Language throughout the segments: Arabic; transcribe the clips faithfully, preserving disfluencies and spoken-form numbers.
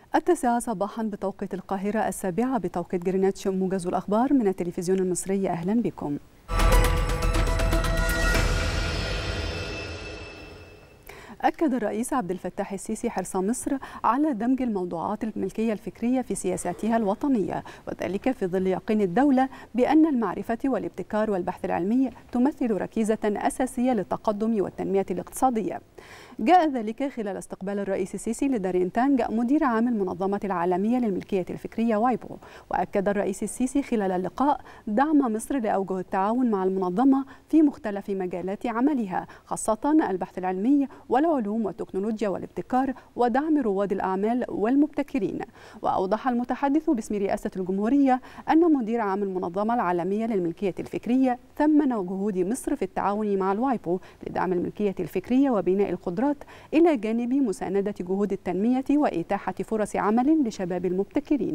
التاسعة صباحا بتوقيت القاهرة، السابعة بتوقيت جرينتش. موجز الأخبار من التلفزيون المصري، أهلا بكم. أكد الرئيس عبد الفتاح السيسي حرص مصر على دمج الموضوعات الملكية الفكرية في سياساتها الوطنية، وذلك في ظل يقين الدولة بأن المعرفة والابتكار والبحث العلمي تمثل ركيزة أساسية للتقدم والتنمية الاقتصادية. جاء ذلك خلال استقبال الرئيس السيسي لدارين تانج مدير عام المنظمة العالمية للملكية الفكرية وايبو. وأكد الرئيس السيسي خلال اللقاء دعم مصر لأوجه التعاون مع المنظمة في مختلف مجالات عملها، خاصة البحث العلمي والعلوم والتكنولوجيا والابتكار ودعم رواد الأعمال والمبتكرين. وأوضح المتحدث باسم رئاسة الجمهورية أن مدير عام المنظمة العالمية للملكية الفكرية ثمن جهود مصر في التعاون مع الوايبو لدعم الملكية الفكرية وبناء القدرات، إلى جانب مساندة جهود التنمية وإتاحة فرص عمل لشباب المبتكرين.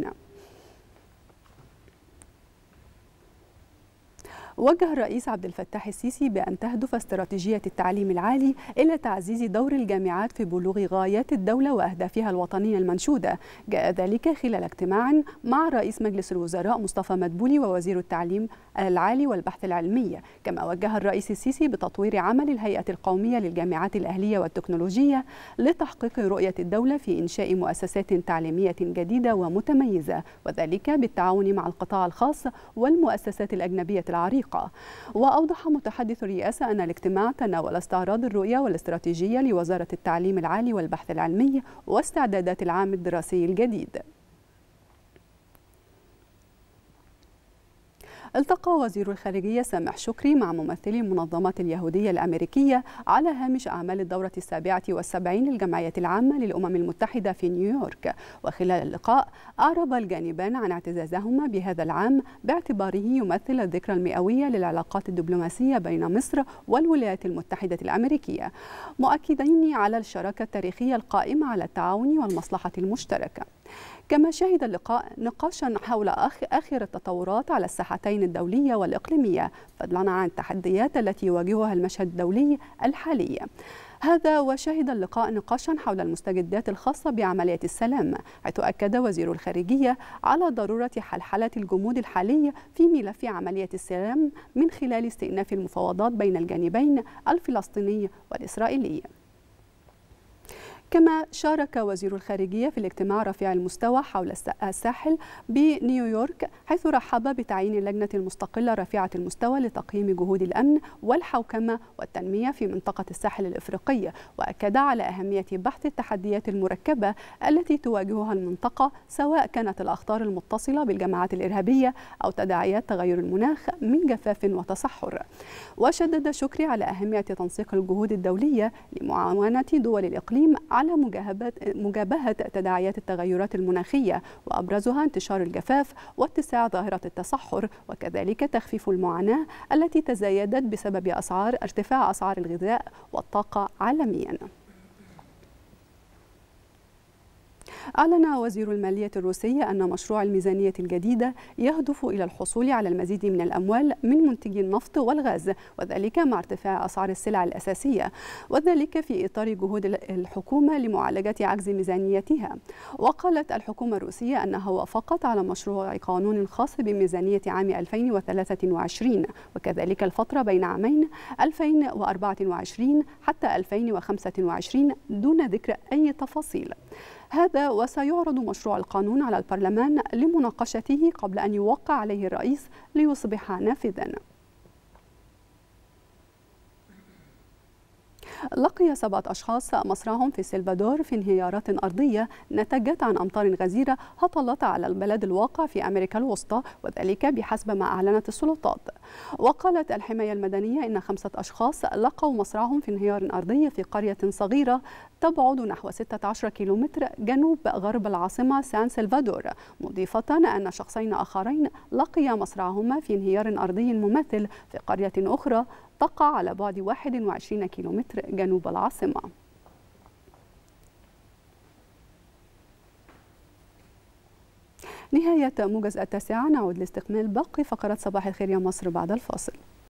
وجه الرئيس عبد الفتاح السيسي بأن تهدف استراتيجية التعليم العالي إلى تعزيز دور الجامعات في بلوغ غايات الدولة وأهدافها الوطنية المنشودة. جاء ذلك خلال اجتماع مع رئيس مجلس الوزراء مصطفى مدبولي ووزير التعليم العالي والبحث العلمي. كما وجه الرئيس السيسي بتطوير عمل الهيئة القومية للجامعات الأهلية والتكنولوجية لتحقيق رؤية الدولة في إنشاء مؤسسات تعليمية جديدة ومتميزة، وذلك بالتعاون مع القطاع الخاص والمؤسسات الأجنبية العريقة. وأوضح متحدث الرئاسة أن الاجتماع تناول استعراض الرؤية والاستراتيجية لوزارة التعليم العالي والبحث العلمي واستعدادات العام الدراسي الجديد. التقى وزير الخارجية سامح شكري مع ممثلي المنظمات اليهودية الأمريكية على هامش أعمال الدورة السابعة والسبعين للجمعية العامة للأمم المتحدة في نيويورك. وخلال اللقاء أعرب الجانبان عن اعتزازهما بهذا العام باعتباره يمثل الذكرى المئوية للعلاقات الدبلوماسية بين مصر والولايات المتحدة الأمريكية، مؤكدين على الشراكة التاريخية القائمة على التعاون والمصلحة المشتركة. كما شهد اللقاء نقاشا حول آخر التطورات على الساحتين الدولية والإقليمية، فضلا عن التحديات التي يواجهها المشهد الدولي الحالي. هذا وشهد اللقاء نقاشا حول المستجدات الخاصة بعملية السلام، حيث أكد وزير الخارجية على ضرورة حلحلة الجمود الحالي في ملف عملية السلام من خلال استئناف المفاوضات بين الجانبين الفلسطيني والإسرائيلي. كما شارك وزير الخارجية في الاجتماع رفيع المستوى حول الساحل بنيويورك، حيث رحب بتعيين اللجنة المستقلة رفيعة المستوى لتقييم جهود الأمن والحوكمة والتنمية في منطقة الساحل الإفريقي، وأكد على أهمية بحث التحديات المركبة التي تواجهها المنطقة، سواء كانت الأخطار المتصلة بالجماعات الإرهابية أو تداعيات تغير المناخ من جفاف وتصحر. وشدد شكري على أهمية تنسيق الجهود الدولية لمعاونة دول الإقليم على مجابهة تداعيات التغيرات المناخية، وأبرزها انتشار الجفاف واتساع ظاهرة التصحر، وكذلك تخفيف المعاناة التي تزايدت بسبب أسعار ارتفاع أسعار الغذاء والطاقة عالميا. أعلن وزير المالية الروسي أن مشروع الميزانية الجديدة يهدف إلى الحصول على المزيد من الأموال من منتجي النفط والغاز، وذلك مع ارتفاع أسعار السلع الأساسية، وذلك في إطار جهود الحكومة لمعالجة عجز ميزانيتها. وقالت الحكومة الروسية أنها وافقت على مشروع قانون خاص بميزانية عام ألفين وثلاثة وعشرين، وكذلك الفترة بين عامين ألفين وأربعة وعشرين حتى ألفين وخمسة وعشرين دون ذكر أي تفاصيل. هذا وسيعرض مشروع القانون على البرلمان لمناقشته قبل أن يوقع عليه الرئيس ليصبح نافذا. لقي سبعة أشخاص مصرعهم في سلفادور في انهيارات أرضية نتجت عن أمطار غزيرة هطلت على البلد الواقع في أمريكا الوسطى، وذلك بحسب ما أعلنت السلطات. وقالت الحماية المدنية إن خمسة أشخاص لقوا مصرعهم في انهيار أرضي في قرية صغيرة تبعد نحو ستة عشر كيلومتر جنوب غرب العاصمة سان سلفادور، مضيفة أن شخصين آخرين لقيا مصرعهما في انهيار أرضي مماثل في قرية أخرى تقع على بعد واحد وعشرين كيلومتر جنوب العاصمة. نهاية موجز التاسعة، نعود لاستكمال باقي فقرات صباح الخير يا مصر بعد الفاصل.